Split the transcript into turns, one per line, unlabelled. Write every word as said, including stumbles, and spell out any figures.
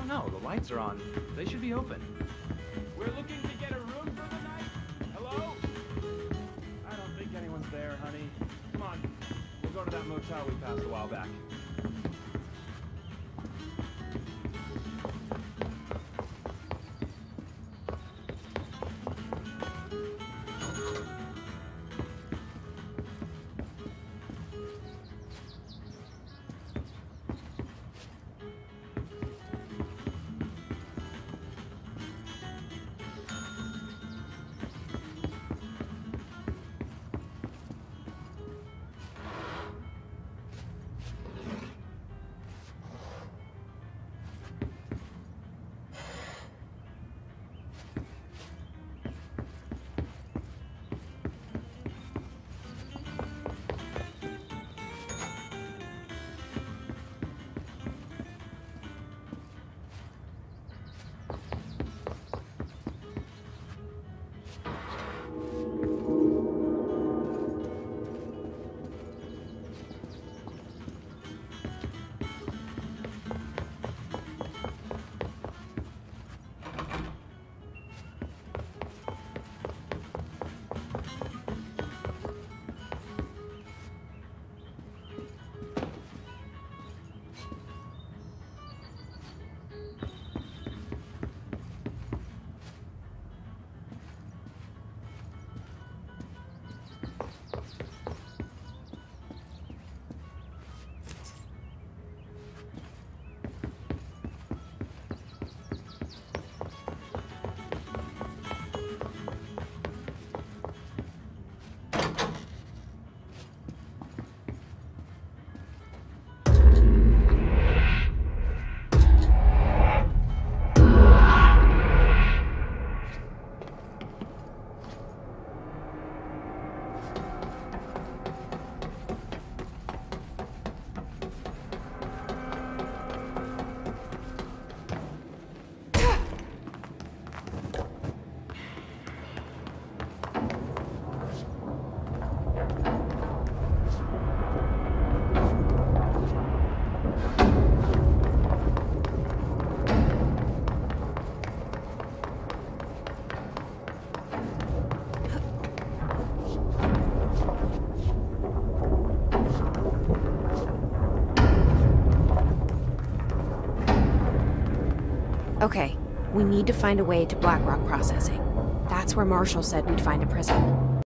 don't know. The lights are on. They should be open.
We're looking to get a room for the night. Hello? I don't think anyone's there, honey. Come on. We'll go to that motel we passed a while back.
Okay, we need to find a way to Blackrock processing. That's where Marshall said we'd find a prison.